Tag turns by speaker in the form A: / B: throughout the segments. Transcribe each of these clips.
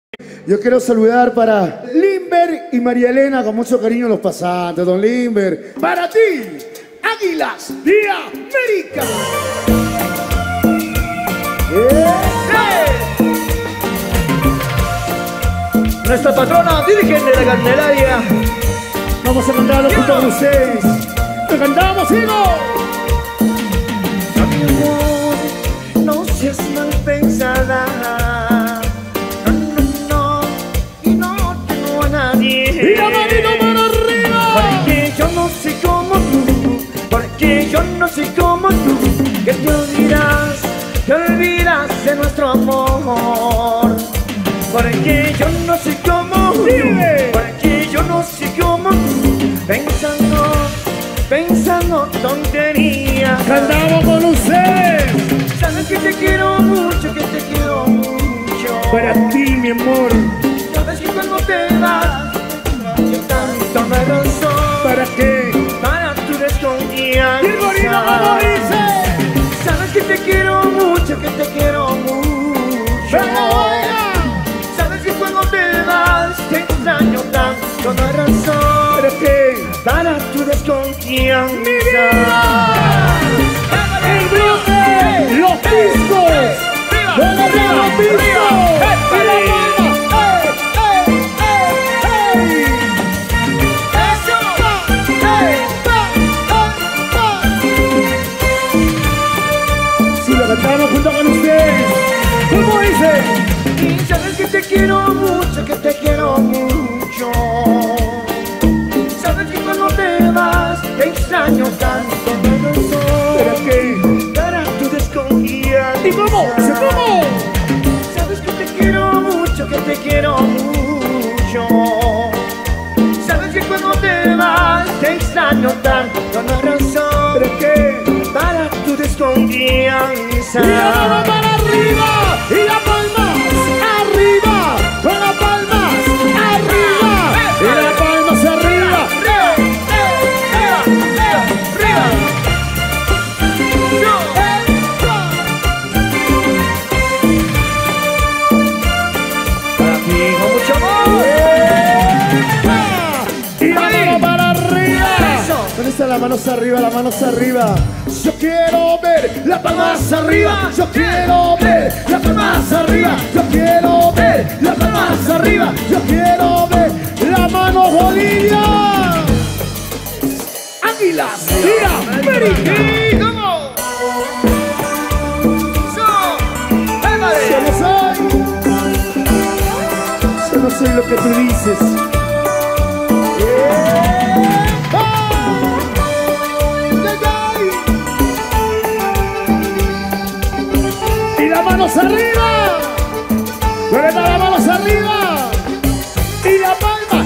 A: Yo quiero saludar para Limber y María Elena, con mucho cariño los pasantes, don Limber. Para ti, Águilas de América.
B: Nuestra patrona, dirigente de la Candelaria.
A: Vamos a cantarlo junto con ustedes. ¡Te cantamos, hijo!
B: Mi amor, no seas mal pensada. Y no tengo a nadie.
A: ¡Y la manito para arriba!
B: Porque yo no soy como tú. Porque yo no soy como tú. Que te olvidas de nuestro amor. Porque yo no soy como tú. Porque yo no soy como tú. Pensando tonterías.
A: ¡Cantamos con ustedes!
B: Sabes que te quiero mucho, que te quiero mucho.
A: Para ti, mi amor.
B: Sabes que cuando te vas, yo tanto me razón.
A: ¿Para qué?
B: Para tu desconfianza.
A: ¡Y el gorila como dice!
B: Sabes que te quiero mucho, que te quiero mucho. Sabes que cuando te vas, te extraño tanto, no hay razón.
A: ¿Para qué?
B: Para tu desconfianza.
A: ¡Mi vida! ¡El bloque! ¡Los piscos! ¡Vamos a los piscos! ¡Y la palma! Si lo cantamos junto con ustedes, ¿cómo dice?
B: Y sabes que te quiero mucho, que te quiero mucho. Sabes que cuando te vas, te extraño tanto, no hay razón.
A: ¿Para qué?
B: Para tu desconfianza.
A: ¿Y cómo? ¿Cómo?
B: Sabes que te quiero mucho, que te quiero mucho. Sabes que cuando te vas, te extraño tanto, no hay razón.
A: ¿Para qué?
B: Para tu desconfianza.
A: ¡Y la mano para arriba! ¡Y la palmas arriba! ¡Con las palmas arriba! ¡Y las palmas arriba!
B: Para ti con mucho amor.
A: ¡Y la mano para arriba! ¿Dónde están las manos arriba? Las manos arriba. Yo quiero ver las palmas arriba. Yo quiero ver las palmas arriba. Yo quiero ver las palmas arriba. Yo quiero ver la mano Bolivia. Águilas de América.
B: ¿Cómo?
A: Yo no soy lo que tú dices. Y las manos arriba. ¿Dónde están las manos arriba? Y la palma.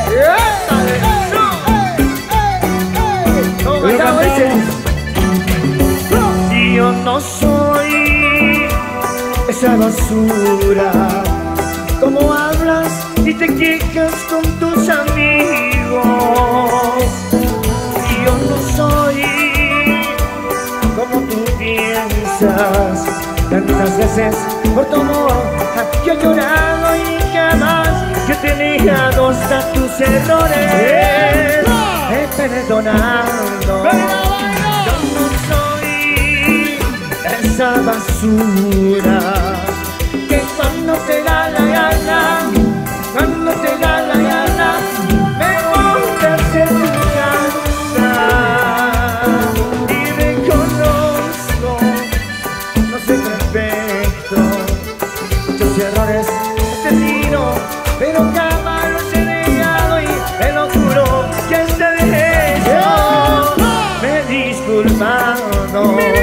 B: Y yo no soy esa basura. ¿Cómo hablas y te quejas con tus amigos? Y yo no soy como tú piensas. Tantas veces por tu amor yo he llorado y jamás yo te he negado hasta tus errores. He perdonado. Yo no soy esa basura que cuando te da la gana, cuando te da la gana, me montas en tu casa. Y reconozco, no soy perfecto, muchos errores he tenido, pero jamás los he negado y te lo juro que hasta de eso me he disculpado.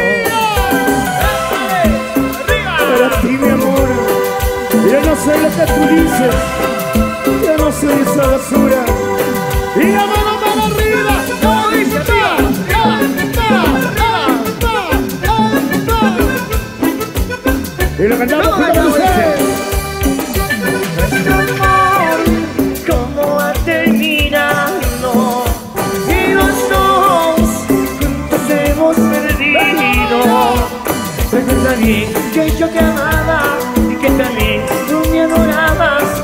A: Para ti, mi amor. Yo no soy lo que tú dices. Yo no soy esa basura. Y la mano para arriba.
B: ¿Cómo dice, arriba?
A: Y lo cantamos con ustedes.
B: Nuestro amor, ¿cómo ha terminado? Y los dos juntos hemos perdido. Recuerda bien que yo te amaba y que también tú me adorabas.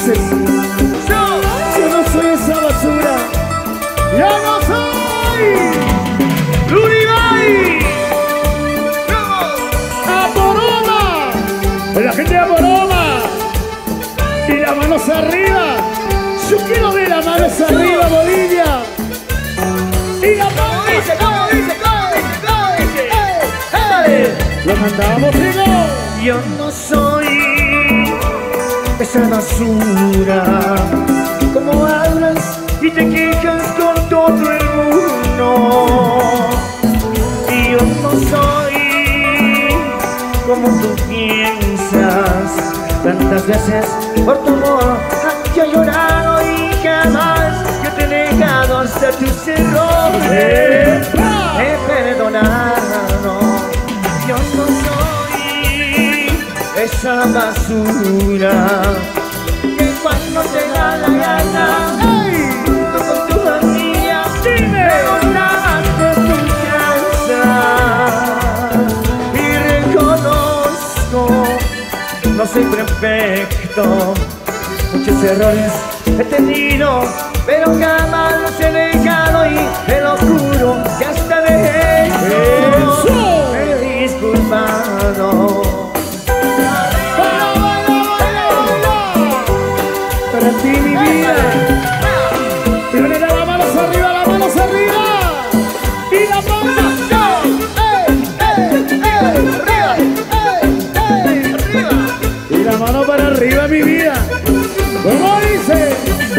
A: dices? Yo no soy esa basura. ¡Ya no soy!
B: ¡Luribay!
A: ¡Aporoma! La gente de Aporoma. Y las manos arriba. Yo quiero ver las manos arriba, Bolivia. Y las manos.
B: ¿Cómo dice?
A: Lo cantamos, primo.
B: Yo no soy esa basura. Como hablas y te quejas con todo el mundo. Y yo no soy como tú piensas. Tantas veces por tu amor yo he llorado y jamás yo te he negado hasta tus errores. He perdonado. Yo no soy esa basura que cuando te da la gana tú con tu familia me volabas de tu casa. Y reconozco, no soy perfecto, muchos errores he tenido, pero jamás los he dejado y te lo juro que hasta de eso he disculpado.
A: Para ti, mi vida. Y viene las manos arriba, las manos arriba. Y las manos arriba. Y la mano para arriba, mi vida. ¿Cómo dice?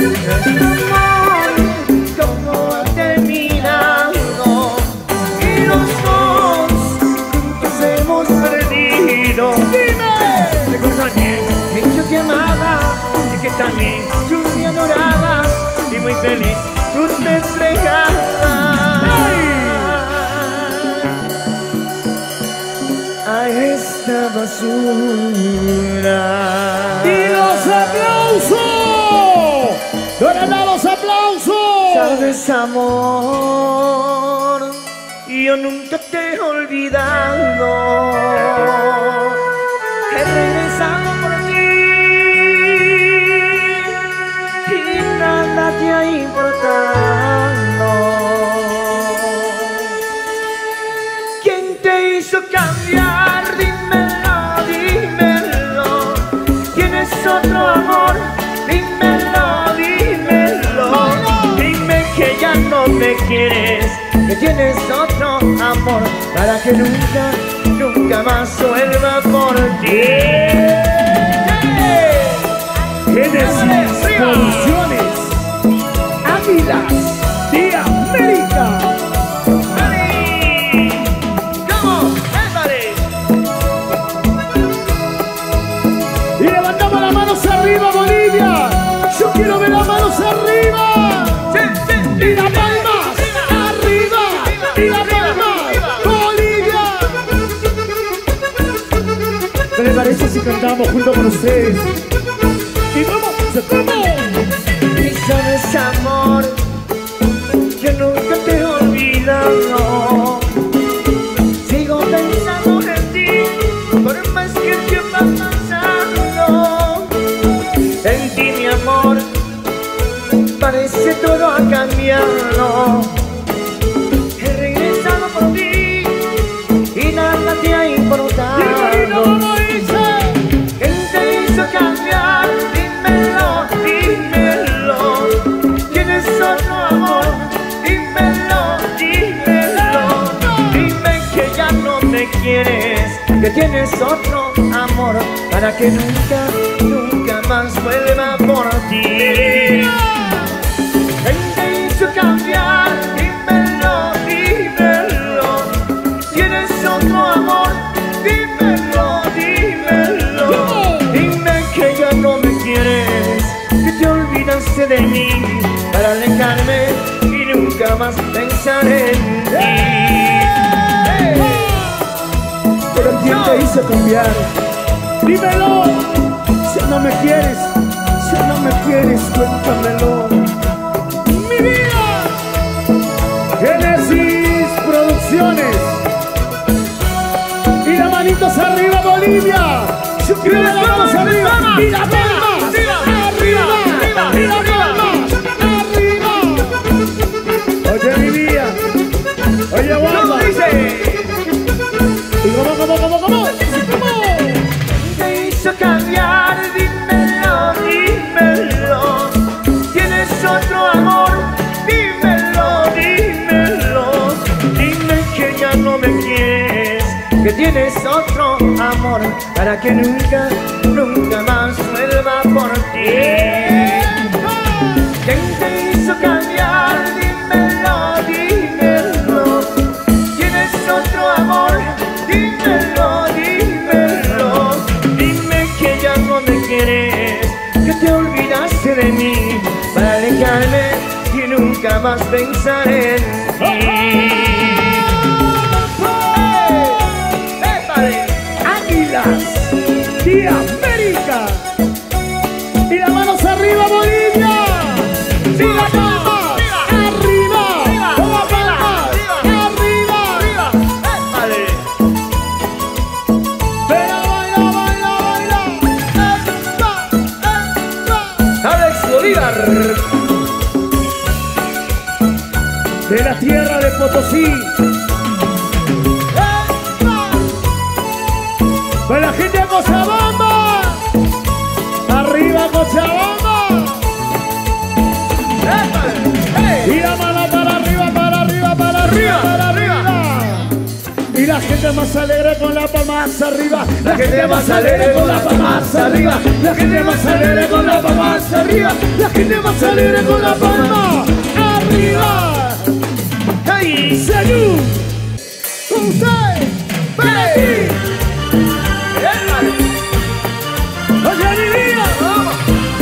B: ¿Cómo ha terminado? Y los dos juntos hemos perdido.
A: ¡Dime!
B: Recuérdame que yo te amaba y que también tú me adorabas y muy feliz tú te entregabas a esta basura.
A: ¡Y los aplausos! ¿Dónde están los aplausos?
B: Sabes, amor, yo nunca te he olvidado. He regresado por ti y nada te ha importado. ¿Quién te hizo cambiar? Dímelo, dímelo. ¿Tienes otro amor? Dímelo, dímelo. Dime que ya no me quieres, que tienes otro amor para que nunca, nunca más vuelva por ti.
A: Génesis Producciones, Águilas de América. Y levantamos las manos arriba, Bolivia. Yo quiero ver las manos arriba. Y las palmas arriba. Y las palmas, Bolivia. ¿Qué les parece si cantamos junto con ustedes? Y vamos,
B: Y sabes, amor, yo nunca te he olvidado. Sigo pensando en ti, por más que el tiempo va pasando. En ti, mi amor, parece todo ha cambiado. He regresado por ti y nada te ha importado. ¿Quién te hizo cambiar? Dímelo, dímelo. ¿Tienes otro amor? Dímelo, dímelo. Dime que ya no me quieres, que tienes otro amor para que nunca, nunca más vuelva por ti. ¿Quién te hizo cambiar? Dímelo, dímelo. ¿Tienes otro amor? Dímelo, dímelo. Dime que ya no me quieres, que te olvidaste de mí para alejarme y nunca más pensar en ti.
A: Pero ¿quién te hizo cambiar? Dímelo. Si no me quieres, si no me quieres, cuéntamelo. Mi vida. Génesis Producciones. Y las manitos arriba, Bolivia. Yo quiero las manos arriba. Y las palmas arriba.
B: que tienes otro amor para que nunca, nunca más vuelva por ti. ¿Quién te hizo cambiar? Dímelo, dímelo. ¿Tienes otro amor? Dímelo, dímelo. Dime que ya no me quieres, que te olvidaste de mí para alejarme y nunca más pensar en ti.
A: Águilas de América. Y las manos arriba, Bolivia. Y las palmas arriba. Con las palmas arriba. Baila, baila, baila, baila.
B: Alex Bolívar,
A: De la tierra de Potosí. Con la gente de Cochabamba. Arriba Cochabamba. Y la mano para arriba, para arriba, para arriba, para arriba. Y la gente más alegre con la palma más arriba. La gente más alegre con la palma más arriba. La gente más alegre con la palma más arriba. La gente más alegre con la palma arriba.
B: hey,
A: Salud. Usted. Baby. ¡Oye, mi vida! ¡Vamos!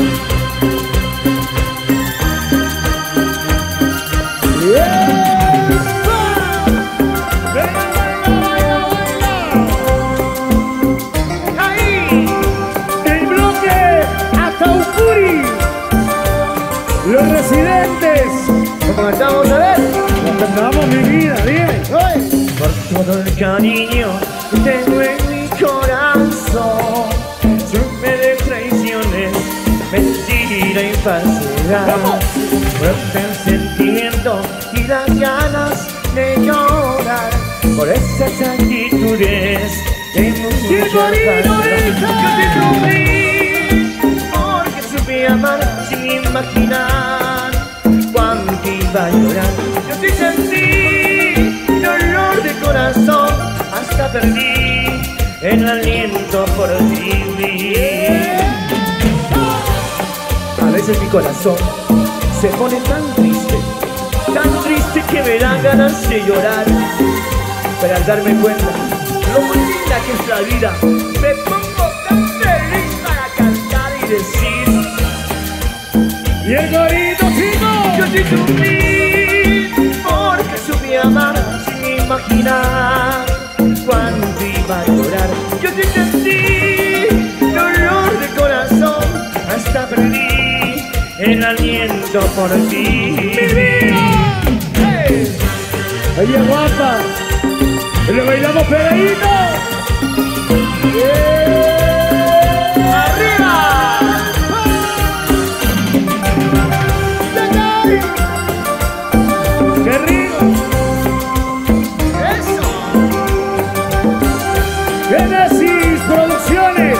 A: ¡Baila, baila, baila! ¡Ahí! Del bloque Ataupuri. Los residentes.
B: ¿Cómo estamos a ver?
A: Nos cantamos, mi vida, dime. ¡Oye!
B: Por todo el cariño que tengo en mi corazón, supe de traiciones, mentira y falsedad. Brota el sentimiento y las ganas de llorar por esas actitudes de mucha falsedad. Yo te sufrí porque supe amar sin imaginar cuánto iba a llorar. Yo te sentí dolor de corazón, hasta perdí el aliento por vivir. A veces mi corazón se pone tan triste que me dan ganas de llorar. Pero al darme cuenta lo muy linda que es la vida, me pongo tan feliz para cantar y decir:
A: ¡Y el gorito, chico!
B: yo te sufrí porque supe amar sin imaginar cuánto iba a llorar. Yo te sentí dolor de corazón, hasta perdí el aliento por ti.
A: ¡Mi vida!
B: ¡Hey!
A: Oye, guapa, lo bailamos pegadito.
B: ¡Arriba!
A: ¡Qué rico!
B: ¡Eso!
A: Genesis Producciones.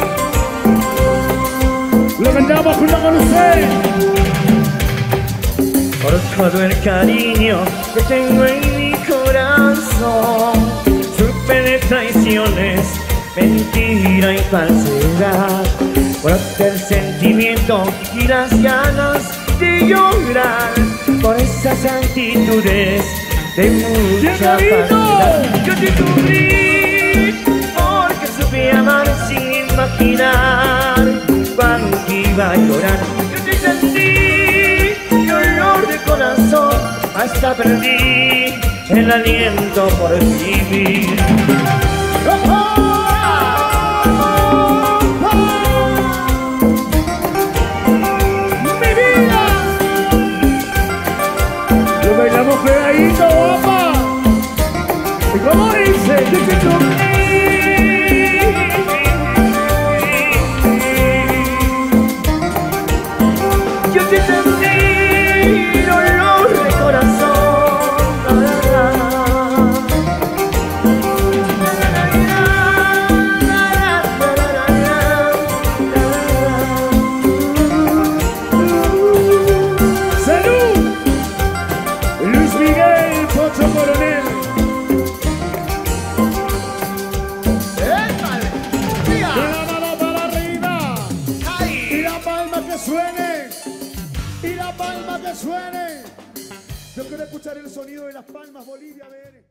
A: Lo cantamos junto con usted.
B: Por todo el cariño que tengo en mi corazón, supe de traiciones, mentira y falsedad. Brota el sentimiento y las ganas de llorar por esas actitudes de mucha falsedad. Yo te sufrí porque supe amar sin imaginar cuánto iba a llorar. Yo te sentí dolor de corazón, hasta perdí el aliento por vivir.
A: ¡Mi vida! Lo bailamos pegadito, guapa. ¿Y cómo dice?
B: Yo te sentí dolor de corazón.
A: ¡Salud! Luis Miguel Pocho Coronel. palmas que suenen. Yo quiero escuchar el sonido de las palmas, Bolivia, a ver.